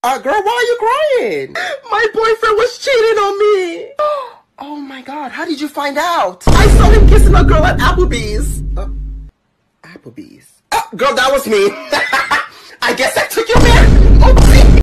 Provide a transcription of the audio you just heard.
Girl, why are you crying? My boyfriend was cheating on me. Oh my God, how did you find out? I saw him kissing a girl at Applebee's. Applebee's? Oh, girl, that was me.